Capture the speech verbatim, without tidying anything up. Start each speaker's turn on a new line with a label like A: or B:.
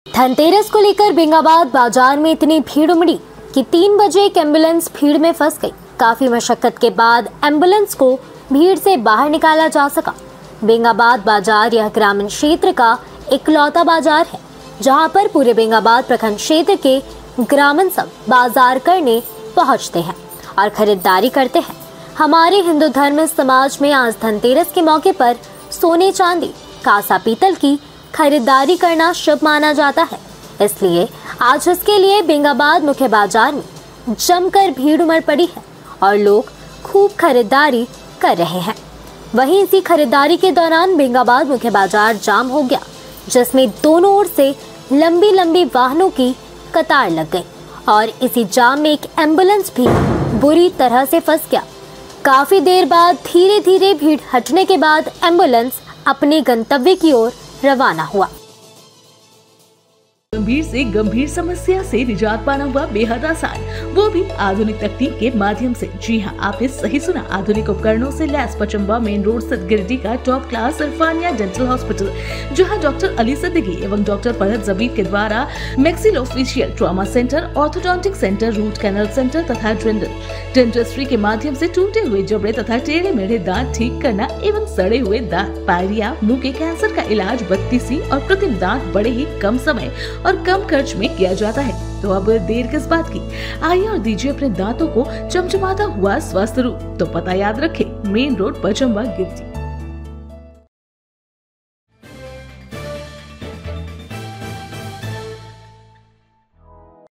A: धनतेरस को लेकर बेंगाबाद बाजार में इतनी भीड़ उमड़ी कि तीन बजे एक एम्बुलेंस भीड़ में फंस गई। काफी मशक्कत के बाद एम्बुलेंस को भीड़ से बाहर निकाला जा सका। बेंगाबाद बाजार यह ग्रामीण क्षेत्र का इकलौता बाजार है जहां पर पूरे बेंगाबाद प्रखंड क्षेत्र के ग्रामीण सब बाजार करने पहुंचते हैं और खरीदारी करते हैं। हमारे हिंदू धर्म समाज में आज धनतेरस के मौके पर सोने चांदी कांसा पीतल की खरीदारी करना शुभ माना जाता है, इसलिए आज इसके लिए बेंगाबाद मुख्य बाजार में जमकर भीड़ उमड़ पड़ी है और लोग खूब खरीदारी कर रहे हैं। वहीं इसी खरीदारी के दौरान बेंगाबाद मुख्य बाजार जाम हो गया, जिसमें दोनों ओर से लंबी लंबी वाहनों की कतार लग गई और इसी जाम में एक एम्बुलेंस भी बुरी तरह से फंस गया। काफी देर बाद धीरे धीरे भीड़ हटने के बाद एम्बुलेंस अपने गंतव्य की ओर रवाना हुआ।
B: गंभीर से गंभीर समस्या से निजात पाना हुआ बेहद आसान, वो भी आधुनिक तकनीक के माध्यम से। जी हाँ, आपने सही सुना। आधुनिक उपकरणों से लैस पचम्बा मेन रोड स्थित गिरिडीह का top class Irfania dental hospital, जहाँ डॉक्टर अली सिद्दीकी एवं डॉक्टर फरहत जबीर के द्वारा maxillofacial trauma centre, orthodontic centre, root canal centre तथा डेंटिस्ट्री के माध्यम से टूटे हुए जबड़े तथा टेढ़े मेढ़े दांत ठीक करना एवं सड़े हुए दांत, पायरिया, मुंह के कैंसर का इलाज बत्तीसी और कृत्रिम दांत बड़े ही कम समय और कम खर्च में किया जाता है। तो अब देर किस बात की, आइए और दीजिए अपने दांतों को चमचमाता हुआ स्वस्थ रूप। तो पता याद रखें, मेन रोड पचम्बा गिरिडीह।